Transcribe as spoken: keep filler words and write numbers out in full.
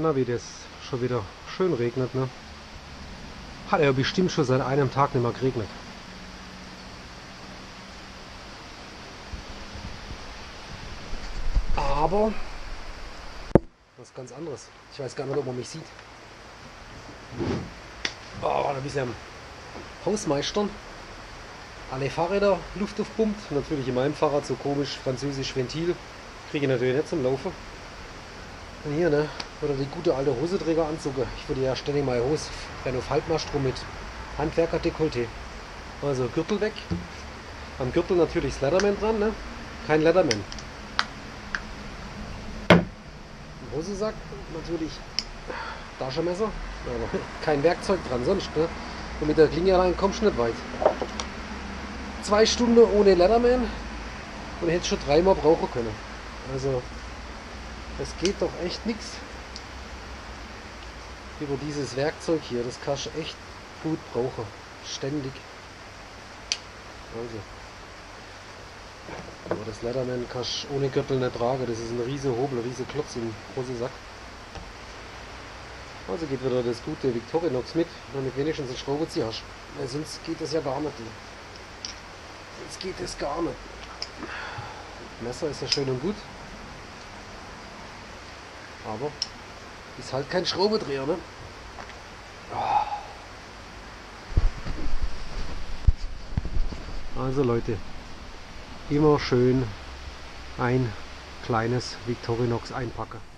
Na, wie das schon wieder schön regnet, ne? Hat ja bestimmt schon seit einem Tag nicht mehr geregnet. Aber was ganz anderes. Ich weiß gar nicht, ob man mich sieht. Oh, da bist du am Hausmeistern. Alle Fahrräder Luft aufpumpt. Natürlich in meinem Fahrrad so komisch französisch Ventil. Kriege ich natürlich nicht zum Laufen. Und hier, ne? Oder die gute alte Hoseträger anzogen. Ich würde ja ständig mal Hose rennen auf Halbmast rum mit Handwerker-Dekolleté. Also Gürtel weg. Am Gürtel natürlich das Leatherman dran, ne? Kein Leatherman. Im Hosensack natürlich Taschenmesser, aber kein Werkzeug dran sonst, ne? Und mit der Klinge rein kommst du nicht weit. Zwei Stunden ohne Leatherman und hätte schon dreimal brauchen können. Also es geht doch echt nichts über dieses Werkzeug hier. Das kannst du echt gut brauchen. Ständig. Also. Aber das Leatherman kannst du ohne Gürtel nicht tragen. Das ist ein riesen Hobel, ein riesen Klotz im Hosensack. Also geht wieder das gute Victorinox mit, damit wenigstens einen Schraubenzieher hast. Weil sonst geht das ja gar nicht. Sonst geht das gar nicht. Das Messer ist ja schön und gut. Aber ist halt kein Schraubendreher, ne? Also Leute, immer schön ein kleines Victorinox einpacken.